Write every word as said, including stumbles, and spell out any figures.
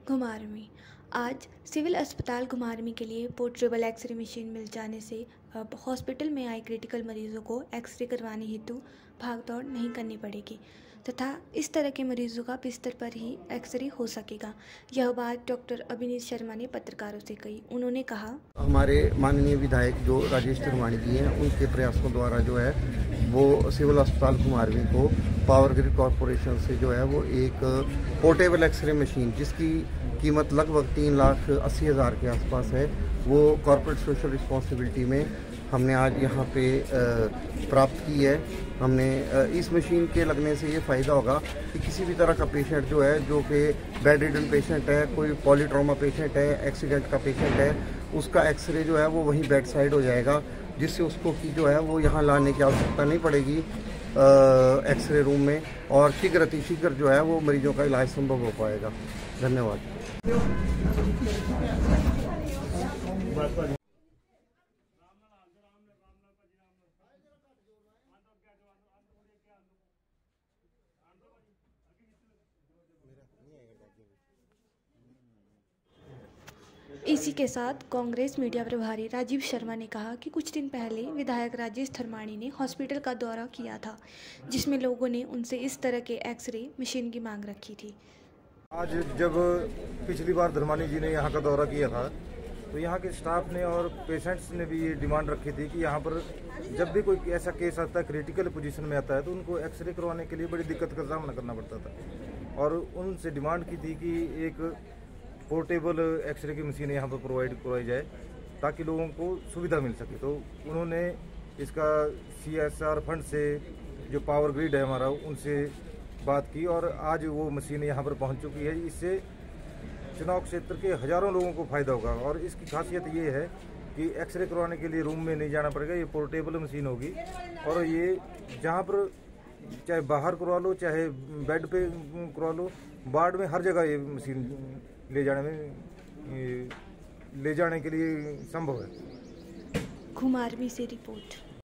घुमारवीं। आज सिविल अस्पताल घुमारवीं के लिए पोर्टेबल एक्सरे मशीन मिल जाने से अब हॉस्पिटल में आए क्रिटिकल मरीजों को एक्सरे करवाने हेतु भागदौड़ नहीं करनी पड़ेगी तथा इस तरह के मरीजों का बिस्तर पर ही एक्सरे हो सकेगा। यह बात डॉक्टर अभिनीत शर्मा ने पत्रकारों से कही। उन्होंने कहा, हमारे माननीय विधायक जो राजेश धर्माणी जी हैं, उनके प्रयासों द्वारा जो है वो सिविल अस्पताल घुमारवीं को पावर ग्रिड कॉरपोरेशन से जो है वो एक पोर्टेबल एक्सरे मशीन जिसकी कीमत लगभग तीन लाख अस्सी हज़ार के आसपास है, वो कॉर्पोरेट सोशल रिस्पॉन्सिबिलिटी में हमने आज यहाँ पे प्राप्त की है। हमने इस मशीन के लगने से ये फ़ायदा होगा कि किसी भी तरह का पेशेंट जो है, जो कि बेड रिडन पेशेंट है, कोई पॉलीट्रॉमा पेशेंट है, एक्सीडेंट का पेशेंट है, उसका एक्सरे जो है वो वहीं बेड साइड हो जाएगा, जिससे उसको की जो है वो यहाँ लाने की आवश्यकता नहीं पड़ेगी एक्सरे रूम में, और शीघ्र अतिशीघ्र जो है वो मरीजों का इलाज संभव हो पाएगा। धन्यवाद। इसी के साथ कांग्रेस मीडिया प्रभारी राजीव शर्मा ने कहा कि कुछ दिन पहले विधायक राजेश धर्माणी ने हॉस्पिटल का दौरा किया था, जिसमें लोगों ने उनसे इस तरह के एक्सरे मशीन की मांग रखी थी। आज जब पिछली बार धर्माणी जी ने यहाँ का दौरा किया था तो यहाँ के स्टाफ ने और पेशेंट्स ने भी ये डिमांड रखी थी कि यहाँ पर जब भी कोई ऐसा केस आता है, क्रिटिकल पोजीशन में आता है, तो उनको एक्सरे करवाने के लिए बड़ी दिक्कत का सामना करना पड़ता था और उनसे डिमांड की थी कि एक पोर्टेबल एक्सरे की मशीन यहाँ पर प्रोवाइड करवाई जाए ताकि लोगों को सुविधा मिल सके। तो उन्होंने इसका सी एस आर फंड से जो पावर ग्रिड है हमारा, उनसे बात की और आज वो मशीन यहाँ पर पहुँच चुकी है। इससे चुनाव क्षेत्र के हजारों लोगों को फायदा होगा और इसकी खासियत ये है कि एक्सरे करवाने के लिए रूम में नहीं जाना पड़ेगा, ये पोर्टेबल मशीन होगी और ये जहाँ पर चाहे बाहर करवा लो, चाहे बेड पे करवा लो, वार्ड में हर जगह ये मशीन ले जाने में ले जाने के लिए संभव है। घुमारवीं से रिपोर्ट।